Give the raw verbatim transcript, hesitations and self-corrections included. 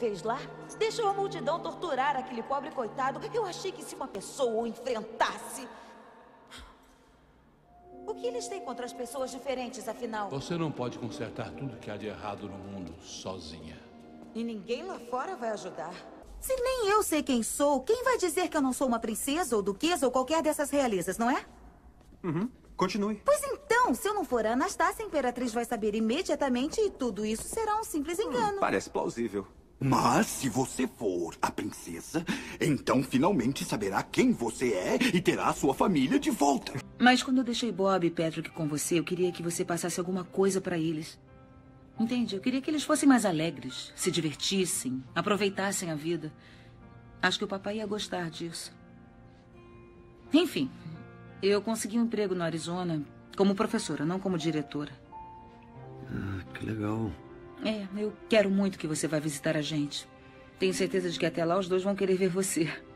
fez lá? Deixou a multidão torturar aquele pobre coitado. Eu achei que se uma pessoa o enfrentasse... O que eles têm contra as pessoas diferentes, afinal? Você não pode consertar tudo que há de errado no mundo sozinha. E ninguém lá fora vai ajudar. Se nem eu sei quem sou, quem vai dizer que eu não sou uma princesa ou duquesa ou qualquer dessas realezas, não é? Uhum. Continue. Pois então, se eu não for a Anastácia, a Imperatriz vai saber imediatamente e tudo isso será um simples engano. Hum, parece plausível. Mas se você for a princesa, então finalmente saberá quem você é e terá sua família de volta. Mas quando eu deixei Bob e Patrick com você, eu queria que você passasse alguma coisa pra eles. Entende? Eu queria que eles fossem mais alegres, se divertissem, aproveitassem a vida. Acho que o papai ia gostar disso. Enfim, eu consegui um emprego no Arizona como professora, não como diretora. Ah, que legal. É, eu quero muito que você vá visitar a gente. Tenho certeza de que até lá os dois vão querer ver você.